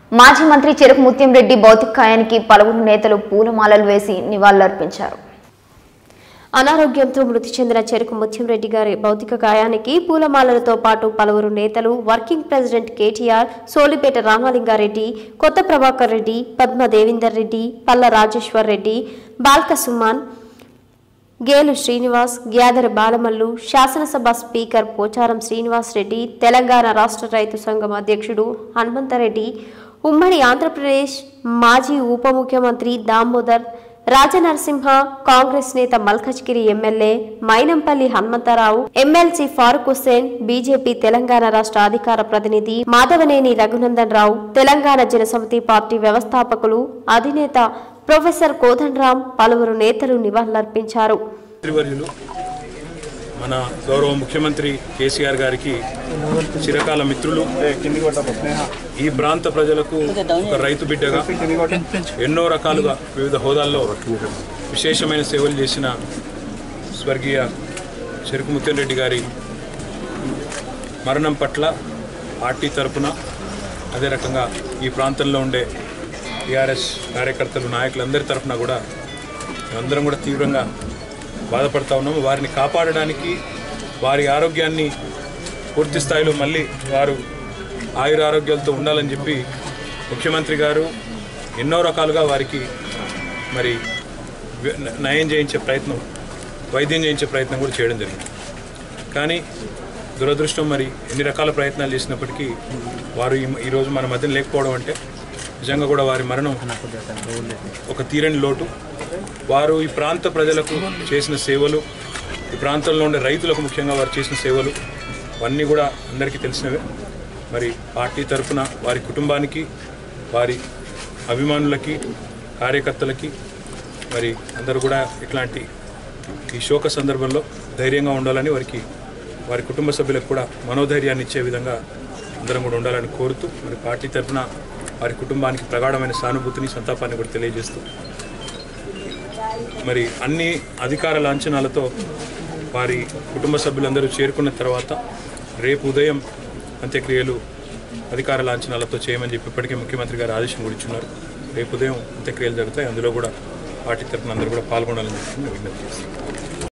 మాజీ మంత్రి చెరుకు ముత్యం రెడ్డి భౌతిక కాయానికి పలువురు నేతలు పూలమాలలు వేసి నివాళులర్పించారు. అనారోగ్యంతో మృతి చెందిన చెరుకు ముత్యం రెడ్డి గారి భౌతిక కాయానికి పూలమాలలతో పాటు పలువురు నేతలు వర్కింగ్ ప్రెసిడెంట్ కేటీఆర్, సోలిపేట రామలింగారెడ్డి, కొత్త ప్రభాకర్ రెడ్డి, పద్మ దేవేందర్ రెడ్డి, పల్ల రాజేశ్వర్ రెడ్డి, బాల్క సుమన్, గేలు శ్రీనివాస్, గ్యాదర్ బాలమల్లు, శాసనసభ స్పీకర్ పోచారం శ్రీనివాస్ రెడ్డి, తెలంగాణ రాష్ట్ర రైతు సంఘం అధ్యక్షుడు హనుమంతరెడ్డి, ఉమ్మడి ఆంధ్రప్రదేశ్ మాజీ ఉప ముఖ్యమంత్రి దామోదర్ రాజనరసింహ, కాంగ్రెస్ నేత Malkajgiri MLA Mynampally Hanumantha Rao, MLC Farooq Hussain, BJP Telangana రాష్ట్ర అధికార ప్రతినిధి మాధవనేని రఘునందన్ రావు, తెలంగాణ జనసమితి పార్టీ వ్యవస్థాపకులు అధినేత ప్రొఫెసర్ కోదండరామ్, పలువురు నేతలు నివాళులర్పించారు. మన గౌరవ ముఖ్యమంత్రి కేసీఆర్ గారికి చిరకాల మిత్రులు, ఈ ప్రాంత ప్రజలకు ఒక రైతు బిడ్డగా ఎన్నో రకాలుగా వివిధ హోదాల్లో విశేషమైన సేవలు చేసిన స్వర్గీయ చెరుకు ముత్యం రెడ్డి గారి మరణం పట్ల పార్టీ తరఫున, అదే రకంగా ఈ ప్రాంతంలో ఉండే టీఆర్ఎస్ కార్యకర్తలు, నాయకులందరి తరఫున కూడా మేమందరం కూడా తీవ్రంగా బాధపడతా ఉన్నాము. వారిని కాపాడడానికి, వారి ఆరోగ్యాన్ని పూర్తి స్థాయిలో మళ్ళీ వారు ఆయురారోగ్యాలతో ఉండాలని చెప్పి ముఖ్యమంత్రి గారు ఎన్నో రకాలుగా వారికి మరి నయం చేయించే ప్రయత్నం, వైద్యం చేయించే ప్రయత్నం కూడా చేయడం జరిగింది. కానీ దురదృష్టం, మరి ఎన్ని రకాల ప్రయత్నాలు చేసినప్పటికీ వారు ఈరోజు మన మధ్య లేకపోవడం అంటే నిజంగా కూడా వారి మరణం ఒక తీరని లోటు. వారు ఈ ప్రాంత ప్రజలకు చేసిన సేవలు, ఈ ప్రాంతంలో ఉండే రైతులకు ముఖ్యంగా వారు చేసిన సేవలు అవన్నీ కూడా అందరికీ తెలిసినవే. మరి పార్టీ తరఫున వారి కుటుంబానికి, వారి అభిమానులకి, కార్యకర్తలకి మరి అందరూ కూడా ఇట్లాంటి ఈ శోక సందర్భంలో ధైర్యంగా ఉండాలని, వారి కుటుంబ సభ్యులకు కూడా మనోధైర్యాన్ని ఇచ్చే విధంగా అందరం కూడా ఉండాలని కోరుతూ, మరి పార్టీ తరఫున వారి కుటుంబానికి ప్రగాఢమైన సానుభూతిని, సంతాపాన్ని కూడా తెలియజేస్తూ, మరి అన్ని అధికార లాంఛనాలతో వారి కుటుంబ సభ్యులందరూ చేరుకున్న తర్వాత రేపు ఉదయం అంత్యక్రియలు అధికార లాంఛనాలతో చేయమని చెప్పి ఇప్పటికే ముఖ్యమంత్రి గారు ఆదేశం కూడా ఇచ్చున్నారు. రేపు ఉదయం అంత్యక్రియలు జరుగుతాయి. అందులో కూడా పార్టీ తరఫున అందరూ కూడా పాల్గొనాలని చెప్పి విజ్ఞప్తి చేస్తున్నాం.